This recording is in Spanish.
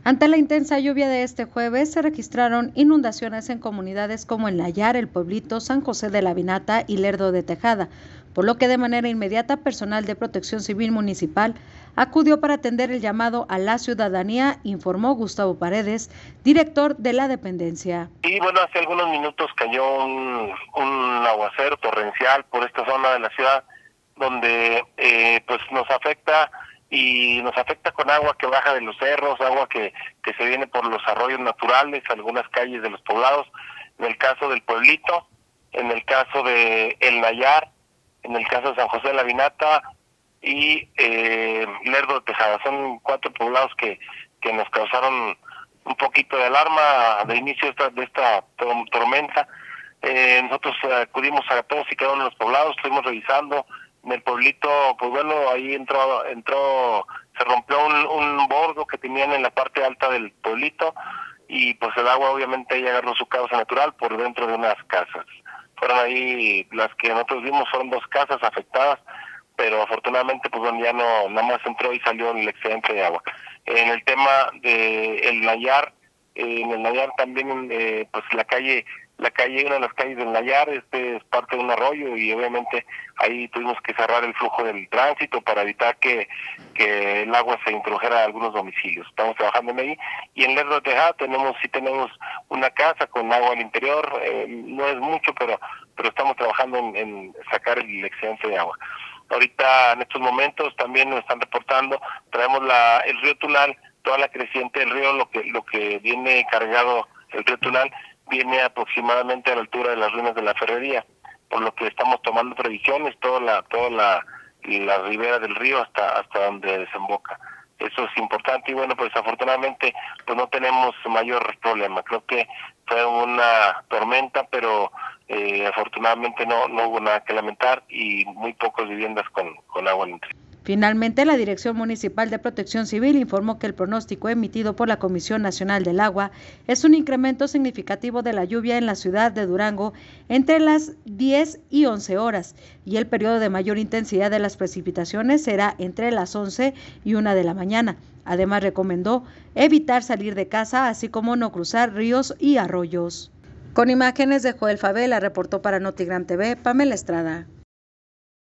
Ante la intensa lluvia de este jueves, se registraron inundaciones en comunidades como El Nayar, El Pueblito, San José de la Vinata y Lerdo de Tejada, por lo que de manera inmediata personal de Protección Civil Municipal acudió para atender el llamado a la ciudadanía, informó Gustavo Paredes, director de la dependencia. Y bueno, hace algunos minutos cayó un aguacero torrencial por esta zona de la ciudad, donde pues nos afecta con agua que baja de los cerros, agua que se viene por los arroyos naturales, algunas calles de los poblados, en el caso del Pueblito, en el caso de El Nayar, en el caso de San José de la Vinata y Lerdo de Tejada. Son 4 poblados que nos causaron un poquito de alarma de inicio de esta tormenta. Nosotros acudimos a todos y cada uno de los poblados, estuvimos revisando. En el Pueblito, pues bueno, ahí se rompió un bordo que tenían en la parte alta del Pueblito y pues el agua obviamente ahí agarró su causa natural por dentro de unas casas. Fueron ahí las que nosotros vimos, fueron 2 casas afectadas, pero afortunadamente pues bueno, ya no, nada más entró y salió el excedente de agua. En el tema de El Nayar, en El Nayar también pues una de las calles del Nayar, es parte de un arroyo y obviamente ahí tuvimos que cerrar el flujo del tránsito para evitar que el agua se introdujera a algunos domicilios. Estamos trabajando en ahí. Y en Lerdo de Tejada sí tenemos una casa con agua al interior, no es mucho, pero estamos trabajando en sacar el excedente de agua. Ahorita en estos momentos también nos están reportando, traemos el río Tunal, toda la creciente del río, lo que viene cargado el río Tunal viene aproximadamente a la altura de las ruinas de la ferrería, por lo que estamos tomando previsiones, toda la ribera del río hasta donde desemboca. Eso es importante y bueno, pues afortunadamente pues no tenemos mayor problema. Creo que fue una tormenta, pero afortunadamente no hubo nada que lamentar y muy pocas viviendas con agua al interior. Finalmente, la Dirección Municipal de Protección Civil informó que el pronóstico emitido por la Comisión Nacional del Agua es un incremento significativo de la lluvia en la ciudad de Durango entre las 10 y 11 horas y el periodo de mayor intensidad de las precipitaciones será entre las 11 y 1 de la mañana. Además, recomendó evitar salir de casa, así como no cruzar ríos y arroyos. Con imágenes de Joel Favela, reportó para Notigram TV, Pamela Estrada.